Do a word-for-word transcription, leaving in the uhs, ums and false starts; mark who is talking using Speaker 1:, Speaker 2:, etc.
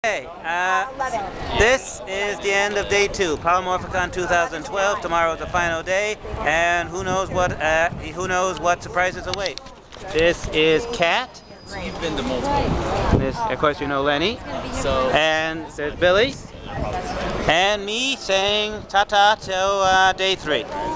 Speaker 1: Hey, uh, this is the end of day two, Powermorphicon two thousand twelve. Tomorrow is the final day, and who knows what uh, who knows what surprises await. This is Kat.
Speaker 2: So you've been to multiple.
Speaker 1: This, of course, you know Lenny.
Speaker 2: So
Speaker 1: and there's Billy, and me saying ta-ta till uh, day three.